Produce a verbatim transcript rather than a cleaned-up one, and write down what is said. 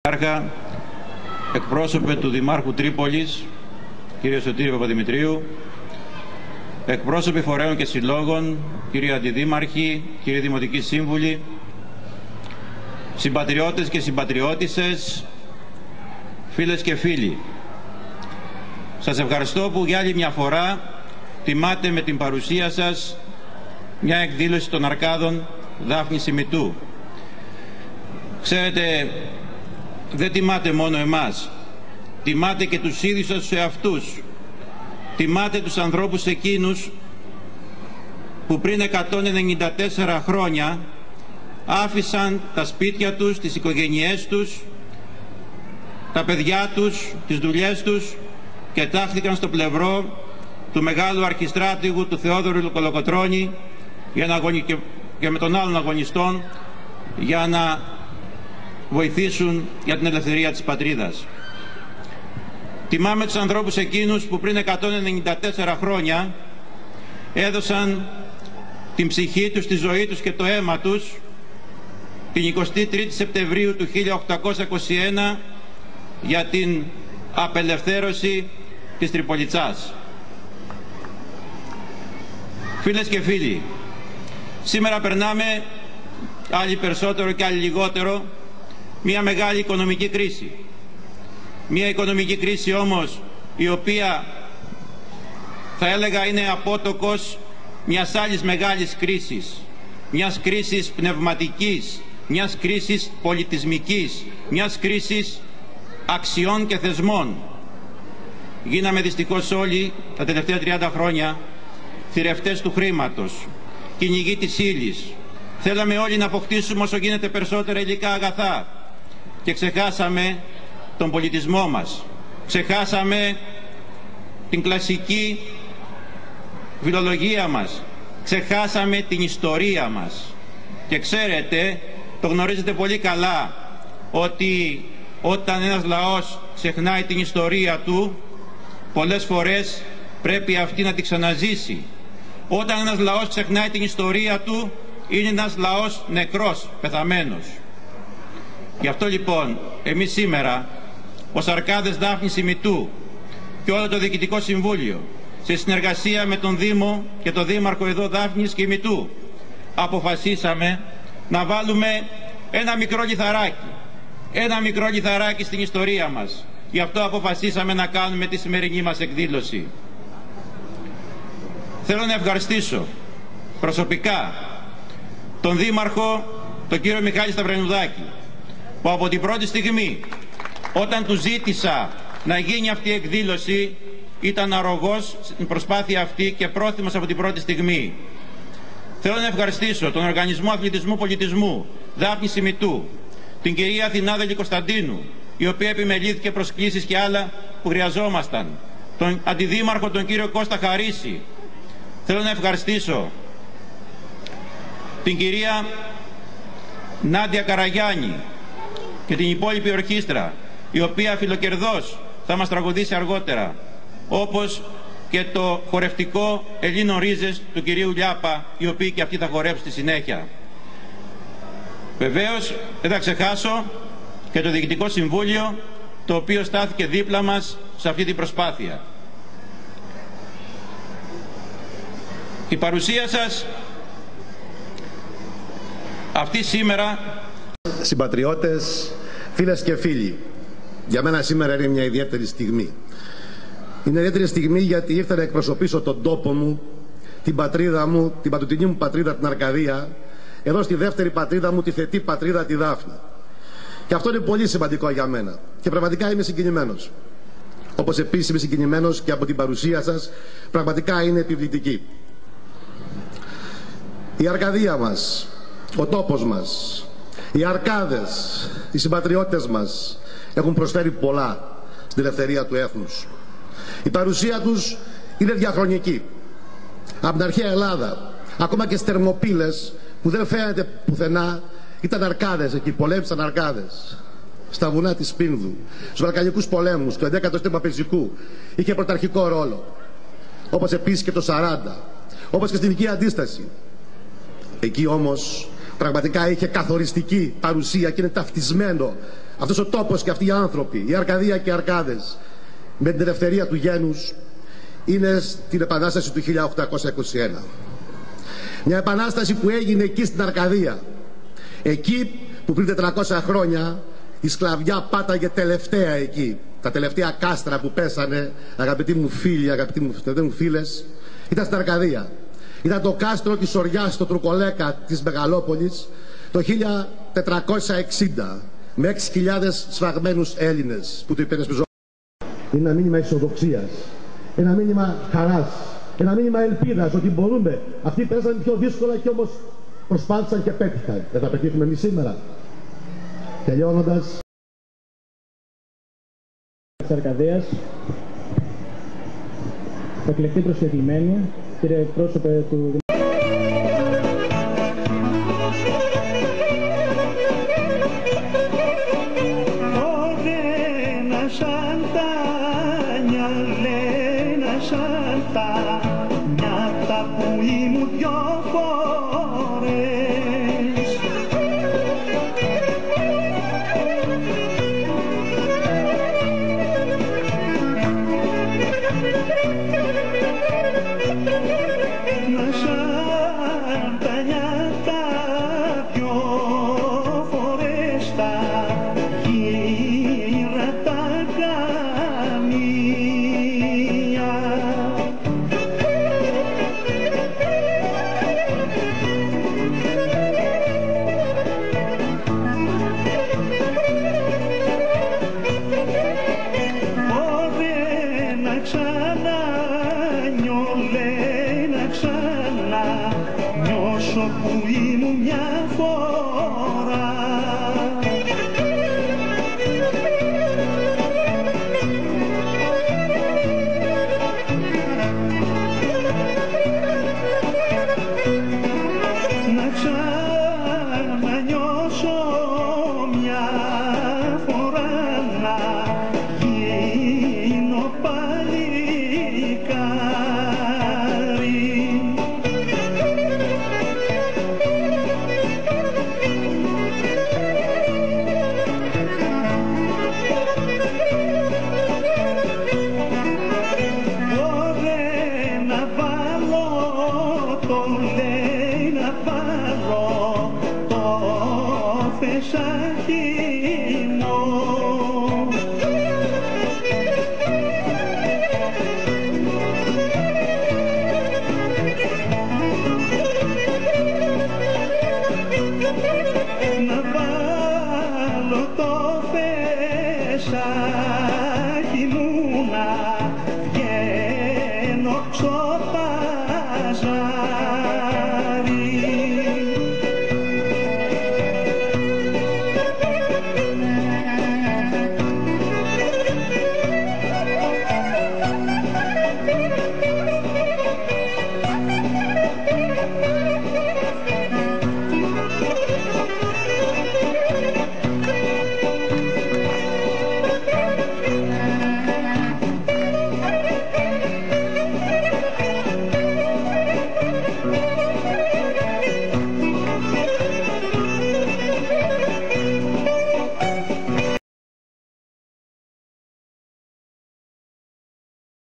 Άρχα, εκπρόσωπε του Δημάρχου Τρίπολης, κύριε Σωτήρη Παπαδημητρίου, εκπρόσωποι φορέων και συλλόγων, κύριοι Αντιδήμαρχοι, κύριοι Δημοτικοί Σύμβουλοι, συμπατριώτες και συμπατριώτισσες, φίλες και φίλοι. Σας ευχαριστώ που για άλλη μια φορά τιμάτε με την παρουσία σας μια εκδήλωση των Αρκάδων Δάφνης Ημιτού. Ξέρετε, δεν τιμάτε μόνο εμάς, τιμάτε και τους ίδιους σας τους εαυτούς. Τιμάτε τους ανθρώπους εκείνους που πριν εκατόν ενενήντα τέσσερα χρόνια άφησαν τα σπίτια τους, τις οικογένειές τους, τα παιδιά τους, τις δουλειές τους και τάχθηκαν στο πλευρό του μεγάλου αρχιστράτηγου του Θεόδωρου Κολοκοτρώνη για να αγωνι... και... και με των άλλων αγωνιστών για να βοηθήσουν για την ελευθερία της πατρίδας. Τιμάμε τους ανθρώπους εκείνους που πριν εκατόν ενενήντα τέσσερα χρόνια έδωσαν την ψυχή τους, τη ζωή τους και το αίμα τους την εικοστή τρίτη Σεπτεμβρίου του χίλια οκτακόσια είκοσι ένα για την απελευθέρωση της Τριπολιτσάς. Φίλες και φίλοι, σήμερα περνάμε, άλλοι περισσότερο και άλλοι λιγότερο, μια μεγάλη οικονομική κρίση. Μια οικονομική κρίση όμως η οποία θα έλεγα είναι απότοκος μιας άλλης μεγάλης κρίσης, μιας κρίσης πνευματικής, μιας κρίσης πολιτισμικής, μιας κρίσης αξιών και θεσμών. Γίναμε δυστυχώς όλοι τα τελευταία τριάντα χρόνια θηρευτές του χρήματος, κυνηγοί της ύλης. Θέλαμε όλοι να αποκτήσουμε όσο γίνεται περισσότερα υλικά αγαθά και ξεχάσαμε τον πολιτισμό μας. Ξεχάσαμε την κλασική φιλολογία μας. Ξεχάσαμε την ιστορία μας. Και ξέρετε, το γνωρίζετε πολύ καλά, ότι όταν ένας λαός ξεχνάει την ιστορία του, πολλές φορές πρέπει αυτή να την ξαναζήσει. Όταν ένας λαός ξεχνάει την ιστορία του, είναι ένας λαός νεκρός, πεθαμένος. Γι' αυτό λοιπόν εμείς σήμερα, ως Αρκάδες Δάφνης Ημιτού και όλο το Διοικητικό Συμβούλιο, σε συνεργασία με τον Δήμο και τον Δήμαρχο εδώ Δάφνης και Ημιτού, αποφασίσαμε να βάλουμε ένα μικρό λιθαράκι, ένα μικρό λιθαράκι στην ιστορία μας. Γι' αυτό αποφασίσαμε να κάνουμε τη σημερινή μας εκδήλωση. Θέλω να ευχαριστήσω προσωπικά τον Δήμαρχο, τον κύριο Μιχάλη Σταυρανουδάκη, που από την πρώτη στιγμή, όταν του ζήτησα να γίνει αυτή η εκδήλωση, ήταν αρρωγός στην προσπάθεια αυτή και πρόθυμος από την πρώτη στιγμή. Θέλω να ευχαριστήσω τον Οργανισμό Αθλητισμού Πολιτισμού Δάφνης Ημιτού, την κυρία Αθηνάδελη Κωνσταντίνου, η οποία επιμελήθηκε προσκλήσεις και άλλα που χρειαζόμασταν, τον Αντιδήμαρχο τον κύριο Κώστα Χαρίση. Θέλω να ευχαριστήσω την κυρία Νάντια Καραγιάννη και την υπόλοιπη ορχήστρα, η οποία φιλοκερδώς θα μας τραγουδήσει αργότερα, όπως και το χορευτικό Ελλήνων Ρίζες του κυρίου Λιάπα, οι οποίοι και αυτοί θα χορέψουν στη συνέχεια. Βεβαίως δεν θα ξεχάσω και το Διοικητικό Συμβούλιο, το οποίο στάθηκε δίπλα μας σε αυτή την προσπάθεια. Η παρουσία σας αυτή σήμερα... Συμπατριώτες, φίλες και φίλοι, για μένα σήμερα είναι μια ιδιαίτερη στιγμή. Είναι ιδιαίτερη στιγμή γιατί ήρθα να εκπροσωπήσω τον τόπο μου, την πατρίδα μου, την πατουτινή μου πατρίδα, την Αρκαδία, εδώ στη δεύτερη πατρίδα μου, τη θετή πατρίδα, τη Δάφνη. Και αυτό είναι πολύ σημαντικό για μένα. Και πραγματικά είμαι συγκινημένος. Όπως επίσης είμαι συγκινημένος και από την παρουσία σας, πραγματικά είναι επιβλητική. Η Αρκαδία μας, ο τόπος μας, οι Αρκάδες, οι συμπατριώτες μας έχουν προσφέρει πολλά στην ελευθερία του έθνους. Η παρουσία τους είναι διαχρονική. Από την αρχαία Ελλάδα, ακόμα και στις Θερμοπύλες που δεν φαίνεται πουθενά, ήταν Αρκάδες εκεί, πολέμησαν Αρκάδες. Στα βουνά της Πίνδου, στους Βαλκανικούς πολέμους, του έντεκατου του Παπεζικού, είχε πρωταρχικό ρόλο. Όπως επίσης και το σαράντα, όπως και στην Ελληνική Αντίσταση. Εκεί όμως πραγματικά είχε καθοριστική παρουσία και είναι ταυτισμένο αυτός ο τόπος και αυτοί οι άνθρωποι, η Αρκαδία και οι Αρκάδες, με την ελευθερία του γένους, είναι στην Επανάσταση του χίλια οκτακόσια είκοσι ένα. Μια επανάσταση που έγινε εκεί στην Αρκαδία, εκεί που πριν τετρακόσια χρόνια η σκλαβιά πάταγε τελευταία εκεί. Τα τελευταία κάστρα που πέσανε, αγαπητοί μου φίλοι, αγαπητοί μου φίλες, ήταν στην Αρκαδία. Ήταν το κάστρο της Οριάς στο Τρουκολέκα της Μεγαλόπολης το χίλια τετρακόσια εξήντα με έξι χιλιάδες σφαγμένους Έλληνες που το υπερασπιζόταν. Είναι ένα μήνυμα αισιοδοξίας, ένα μήνυμα χαράς, ένα μήνυμα ελπίδας ότι μπορούμε. Αυτοί πέσανε πιο δύσκολα και όμως προσπάθησαν και πέτυχαν. Δεν θα πετύχουμε εμείς σήμερα. Τελειώνοντας, της Αρκαδίας, θα εκλεχθεί προσκεκλημένη, κύριε εκπρόσωπε του το φεσάκι μου να